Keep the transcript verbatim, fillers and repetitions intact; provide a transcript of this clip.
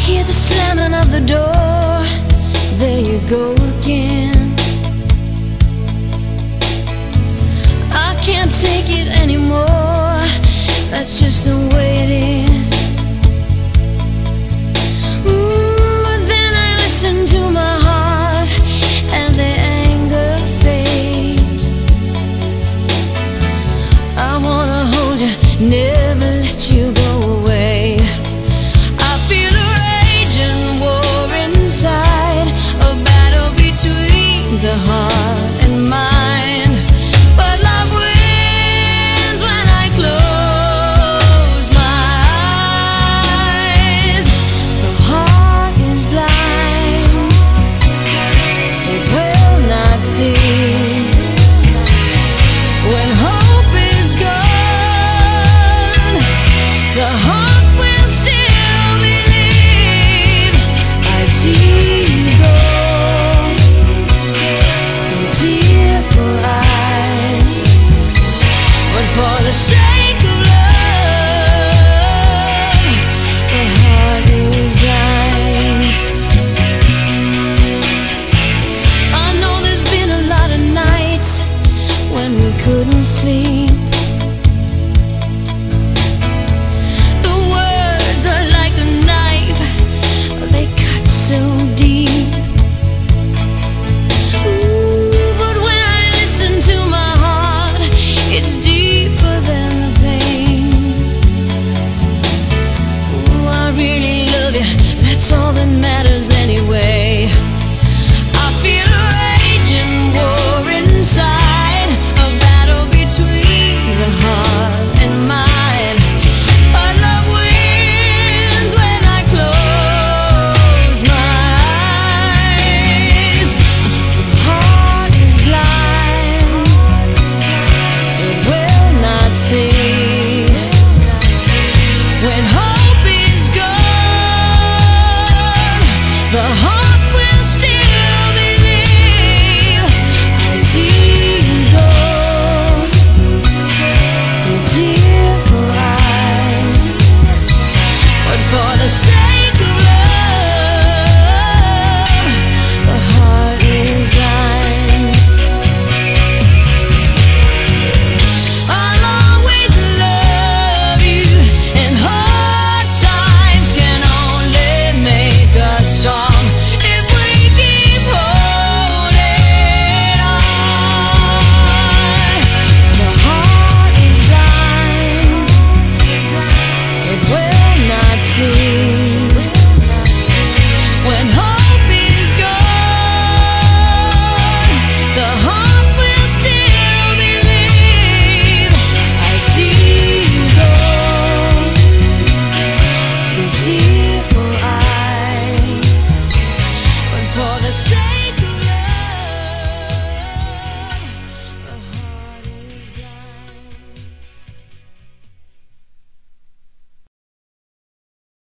hear the slamming of the door. There you go again. I can't take it anymore. That's just the way it is. Mm, but then I listen to my heart and the anger fades. I wanna hold you, never let you go away. I feel a raging war inside, a battle between the heart and mind. But love wins when I close my eyes. The heart is blind, it will not see. When hope is gone, the heart will still believe. I see you go from tearful eyes, but for the sake of love, the heart is blind. I know there's been a lot of nights when we couldn't sleep. The words are like a knife, they cut so deep. Ooh, but when I listen to my heart, it's deeper than the pain. Ooh, I really love you, that's all that matters anyway. I feel a raging war inside, a battle between the heart and mind. But love wins when I close my eyes. The heart is blind, it will not see. When hope is gone, the heart will still believe. I see you go from tearful eyes, but for the sake of love, the heart is blind. I'll always love you, and hard times can only make us strong if we keep holding on. The heart is blind, it will not see. When hope is gone, the heart will still believe. I see you go from tearful eyes, but for the sake